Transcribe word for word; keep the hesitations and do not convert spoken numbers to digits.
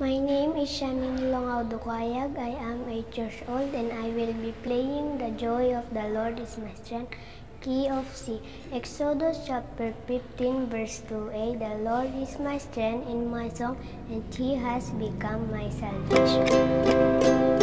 My name is Shanyn L. Ducayag. I am eight years old and I will be playing The Joy of the Lord is My Strength, key of C. Exodus chapter fifteen verse two a. The Lord is my strength and my song, and He has become my salvation.